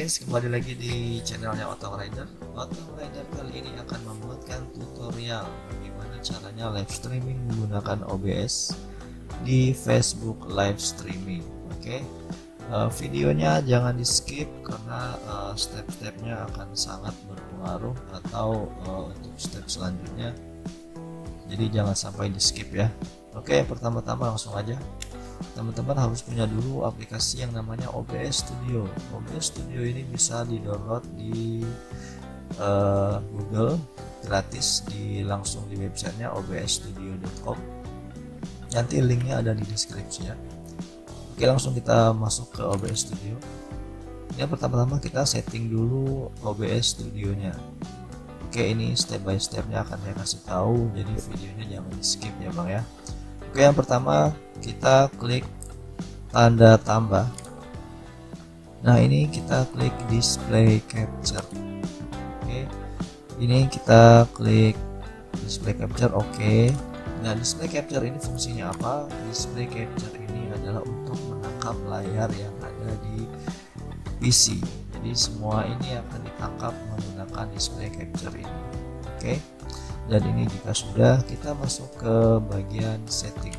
guys, kembali lagi di channelnya Otong Rider. Otong Rider kali ini akan membuatkan tutorial bagaimana caranya live streaming menggunakan OBS di Facebook live streaming. Oke, videonya jangan di skip karena step-stepnya akan sangat berpengaruh atau untuk step selanjutnya. Jadi jangan sampai di skip ya. Oke, pertama-tama langsung aja. Teman-teman harus punya dulu aplikasi yang namanya OBS Studio. OBS Studio ini bisa di-download di Google gratis, langsung di websitenya obsstudio.com. Nanti linknya ada di deskripsi ya. Oke, langsung kita masuk ke OBS Studio. Yang pertama-tama kita setting dulu OBS Studionya. Oke, ini step by stepnya akan saya kasih tahu, jadi videonya jangan di skip ya bang ya. Oke, yang pertama kita klik tanda tambah. Nah, ini kita klik display capture. Oke, ini kita klik display capture. Oke, nah display capture ini fungsinya apa? Display capture ini adalah untuk menangkap layar yang ada di PC. Jadi semua ini akan ditangkap menggunakan display capture ini. Oke, dan ini jika sudah, kita masuk ke bagian setting.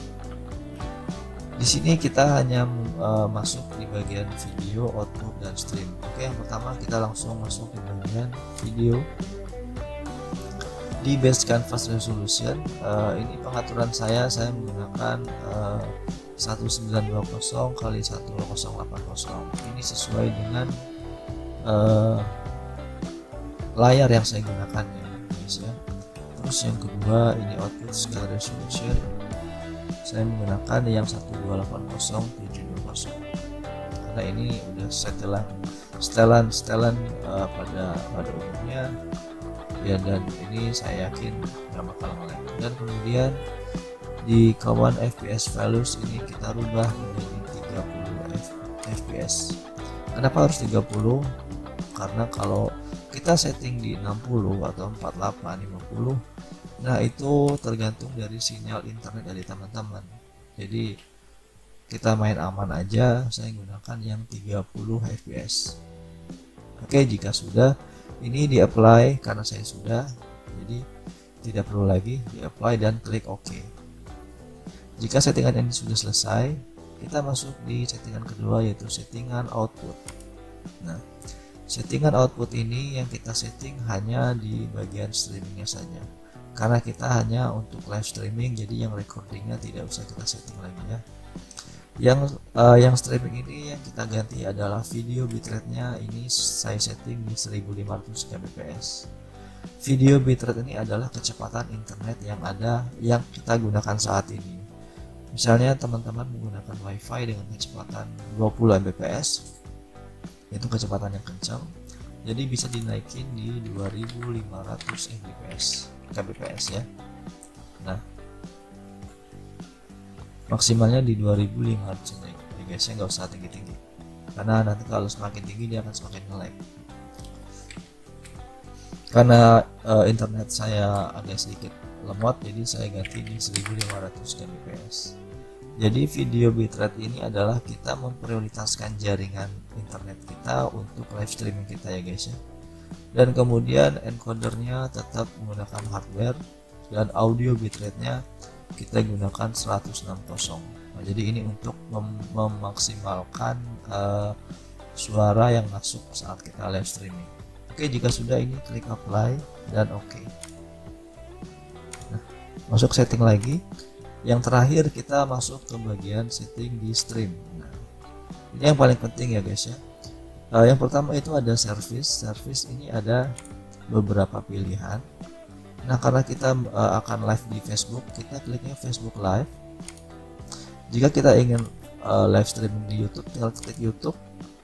Di sini kita hanya masuk di bagian video, output, dan stream. Oke, yang pertama kita langsung masuk di bagian video. Di base canvas resolution, ini pengaturan saya menggunakan 1920 kali 1080. Ini sesuai dengan layar yang saya gunakan ya guys ya. Terus yang kedua, ini output scale resolution, saya menggunakan yang 1280/720 karena ini udah setelan pada umumnya ya, dan ini saya yakin nggak bakal nge-lag. Dan kemudian di kawan FPS values ini kita rubah menjadi 30 fps. Kenapa harus 30? Karena kalau kita setting di 60 atau 48, 50, nah itu tergantung dari sinyal internet dari teman-teman. Jadi kita main aman aja, saya gunakan yang 30 fps. Oke, jika sudah, ini di apply karena saya sudah, jadi tidak perlu lagi, di apply dan klik OK. Jika settingan ini sudah selesai, kita masuk di settingan kedua, yaitu settingan output. Nah, settingan output ini yang kita setting hanya di bagian streamingnya saja, karena kita hanya untuk live streaming, jadi yang recordingnya tidak usah kita setting lagi ya. Yang streaming ini yang kita ganti adalah video bitrate-nya, ini saya setting di 1500 kbps. Video bitrate ini adalah kecepatan internet yang kita gunakan saat ini. Misalnya teman-teman menggunakan wifi dengan kecepatan 20 mbps, itu kecepatan yang kencang, jadi bisa dinaikin di 2500 kbps ya. Nah, maksimalnya di 2500 ya guys ya, nggak usah tinggi-tinggi karena nanti kalau semakin tinggi dia akan semakin nge-lag. Karena internet saya agak sedikit lemot, jadi saya ganti di 1500 kbps. Jadi video bitrate ini adalah kita memprioritaskan jaringan internet kita untuk live streaming kita ya guys ya. Dan kemudian encodernya tetap menggunakan hardware, dan audio bitrate-nya kita gunakan 160. Nah, jadi ini untuk memaksimalkan suara yang masuk saat kita live streaming. Oke, jika sudah, ini klik apply dan oke. Nah, masuk setting lagi. Yang terakhir kita masuk ke bagian setting di stream. Nah, ini yang paling penting ya guys ya. Yang pertama itu ada service. Service ini ada beberapa pilihan. Nah, karena kita akan live di Facebook, kita kliknya Facebook Live. Jika kita ingin live streaming di YouTube, tinggal klik YouTube.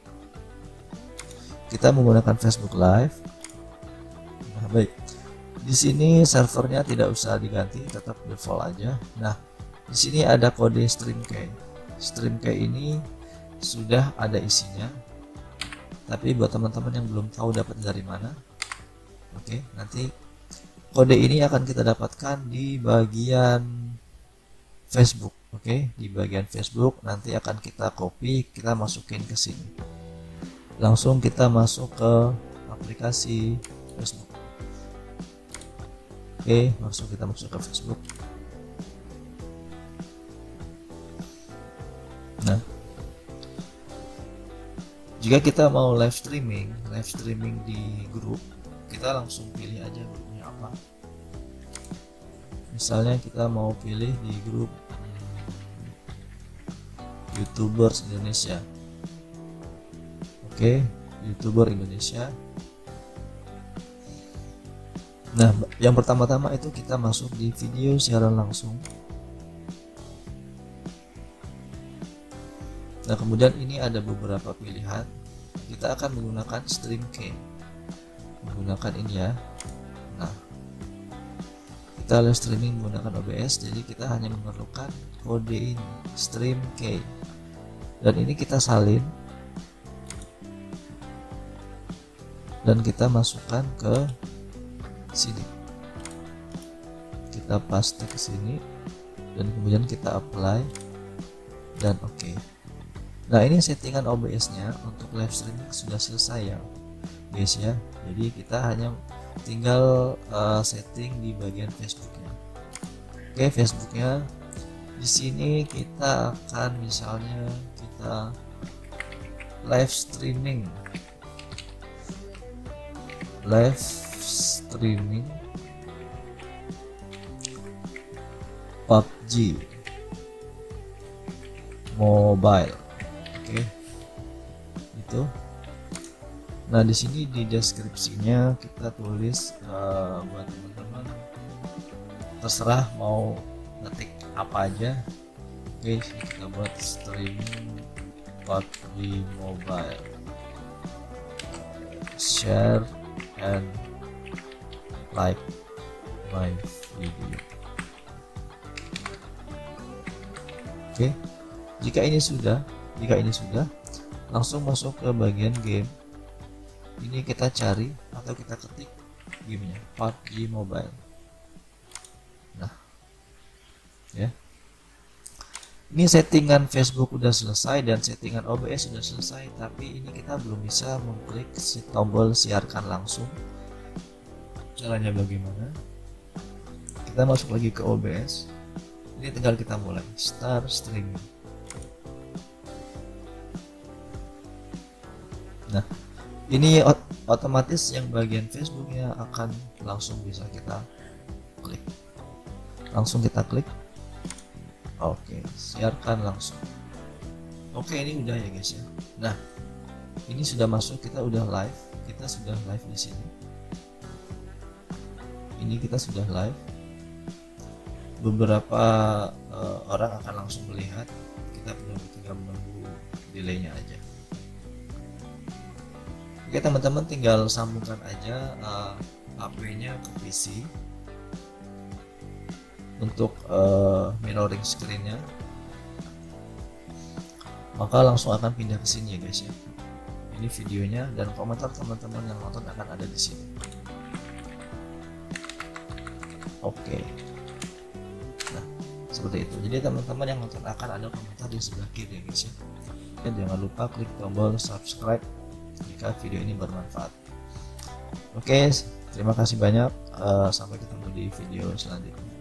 Kita menggunakan Facebook Live. Nah, baik. Di sini servernya tidak usah diganti, tetap default aja. Nah, di sini ada kode stream key. Stream key ini sudah ada isinya, tapi buat teman-teman yang belum tahu dapat dari mana, oke, nanti kode ini akan kita dapatkan di bagian Facebook. Oke, di bagian Facebook nanti akan kita copy, kita masukin ke sini. langsung kita masuk ke aplikasi Facebook. Oke, langsung kita masuk ke Facebook. Nah, jika kita mau live streaming di grup, kita langsung pilih aja grupnya apa. Misalnya kita mau pilih di grup YouTubers Indonesia. Oke, YouTuber Indonesia. Nah, yang pertama-tama itu kita masuk di video siaran langsung. Nah, kemudian ini ada beberapa pilihan. Kita akan menggunakan StreamKey. Menggunakan ini ya. Nah, kita live streaming menggunakan OBS, jadi kita hanya memerlukan kode ini, StreamKey. Dan ini kita salin. Dan kita masukkan ke sini. Kita paste ke sini dan kemudian kita apply dan oke. Nah, ini settingan OBS-nya untuk live streaming sudah selesai ya, guys ya. Jadi kita hanya tinggal setting di bagian Facebooknya. Oke, Facebooknya di sini kita akan misalnya kita live streaming PUBG Mobile. Oke, itu. Nah, di sini di deskripsinya kita tulis buat teman-teman terserah mau ngetik apa aja. Oke, kita buat streaming PUBG Mobile, share and like my video. Oke, jika ini sudah langsung masuk ke bagian game. Ini kita cari atau kita ketik gamenya PUBG Mobile. Nah, ya, ini settingan Facebook udah selesai dan settingan OBS sudah selesai, tapi ini kita belum bisa mengklik si tombol siarkan langsung. Caranya bagaimana? Kita masuk lagi ke OBS. Ini tinggal kita mulai start streaming. Nah, ini otomatis yang bagian Facebooknya akan langsung bisa kita klik. Langsung kita klik. Oke, siarkan langsung. Oke, ini udah ya guys ya. Nah, ini sudah masuk, kita udah live. Kita sudah live di sini. Ini kita sudah live. Beberapa orang akan langsung melihat. Kita tinggal menunggu delaynya aja. Oke teman-teman, tinggal sambungkan aja HP-nya ke PC untuk mirroring screen-nya, maka langsung akan pindah ke sini ya guys ya. Ini videonya dan komentar teman-teman yang nonton akan ada di sini. Oke. Nah, seperti itu. Jadi teman-teman yang nonton akan ada komentar di sebelah kiri ya guys ya. Dan jangan lupa klik tombol subscribe jika video ini bermanfaat. Oke, terima kasih banyak. Sampai ketemu di video selanjutnya.